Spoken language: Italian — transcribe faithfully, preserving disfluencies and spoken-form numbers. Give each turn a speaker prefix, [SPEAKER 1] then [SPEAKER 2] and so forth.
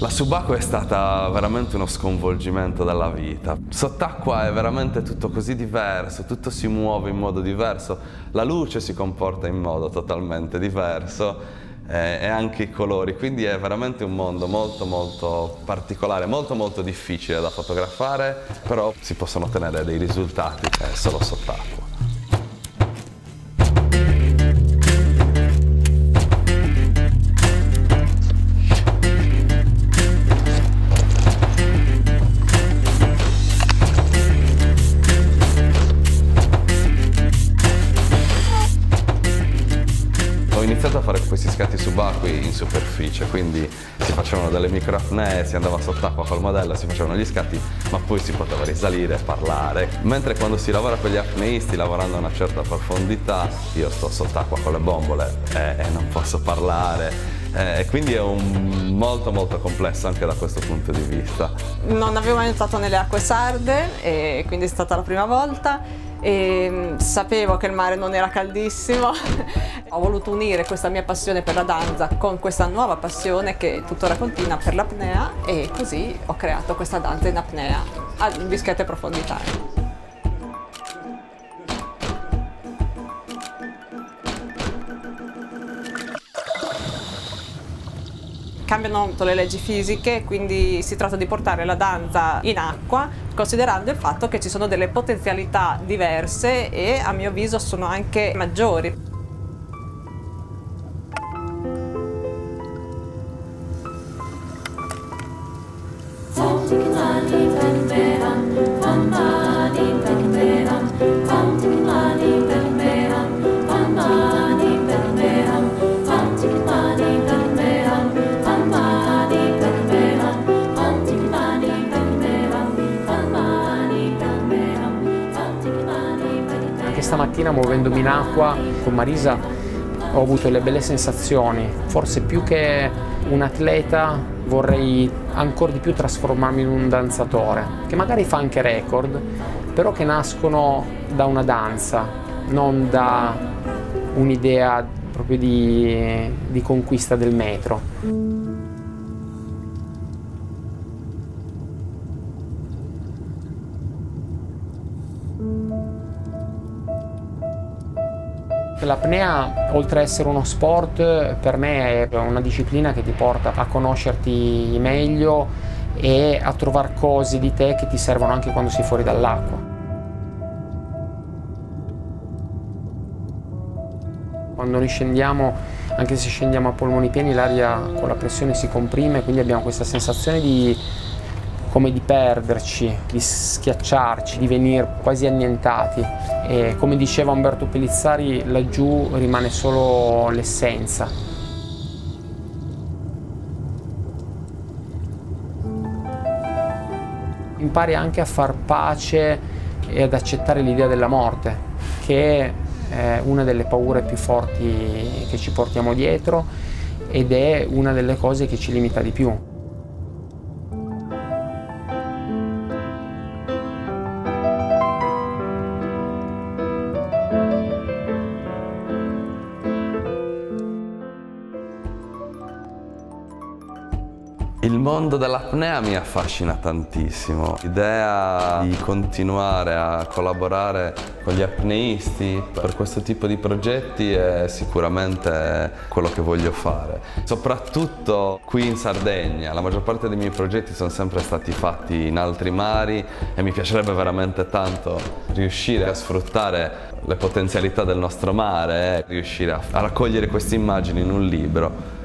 [SPEAKER 1] La subacquea è stata veramente uno sconvolgimento della vita. Sott'acqua è veramente tutto così diverso, tutto si muove in modo diverso, la luce si comporta in modo totalmente diverso eh, e anche i colori, quindi è veramente un mondo molto molto particolare, molto molto difficile da fotografare, però si possono ottenere dei risultati eh, solo sott'acqua. Ho iniziato a fare questi scatti subacquei in superficie, quindi si facevano delle microapnee, si andava sott'acqua col modello, si facevano gli scatti, ma poi si poteva risalire, parlare. Mentre quando si lavora con gli apneisti, lavorando a una certa profondità, io sto sott'acqua con le bombole e, e non posso parlare. E quindi è un molto molto complesso anche da questo punto di vista.
[SPEAKER 2] Non avevo mai nuotato nelle acque sarde e quindi è stata la prima volta. E sapevo che il mare non era caldissimo. Ho voluto unire questa mia passione per la danza con questa nuova passione che tuttora continua per l'apnea e così ho creato questa danza in apnea a discrete profondità. Cambiano molto le leggi fisiche, quindi si tratta di portare la danza in acqua, considerando il fatto che ci sono delle potenzialità diverse e a mio avviso sono anche maggiori.
[SPEAKER 3] Stamattina, muovendomi in acqua con Marisa, ho avuto delle belle sensazioni. Forse più che un atleta vorrei ancora di più trasformarmi in un danzatore, che magari fa anche record, però che nascono da una danza, non da un'idea proprio di, di conquista del metro. L'apnea, oltre ad essere uno sport, per me è una disciplina che ti porta a conoscerti meglio e a trovare cose di te che ti servono anche quando sei fuori dall'acqua. Quando noi scendiamo, anche se scendiamo a polmoni pieni, l'aria con la pressione si comprime, quindi abbiamo questa sensazione di come di perderci, di schiacciarci, di venire quasi annientati. E come diceva Umberto Pellizzari, laggiù rimane solo l'essenza. Impari anche a far pace e ad accettare l'idea della morte, che è una delle paure più forti che ci portiamo dietro ed è una delle cose che ci limita di più.
[SPEAKER 1] Il mondo dell'apnea mi affascina tantissimo. L'idea di continuare a collaborare con gli apneisti per questo tipo di progetti è sicuramente quello che voglio fare. Soprattutto qui in Sardegna, la maggior parte dei miei progetti sono sempre stati fatti in altri mari e mi piacerebbe veramente tanto riuscire a sfruttare le potenzialità del nostro mare, eh, riuscire a, a raccogliere queste immagini in un libro.